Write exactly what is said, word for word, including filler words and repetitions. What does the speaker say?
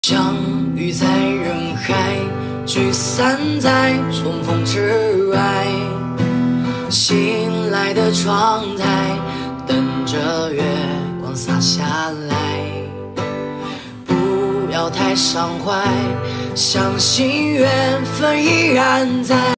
相遇在人海，聚散在重逢之外。醒来的窗台，等着月光洒下来。不要太伤怀，相信缘分依然在。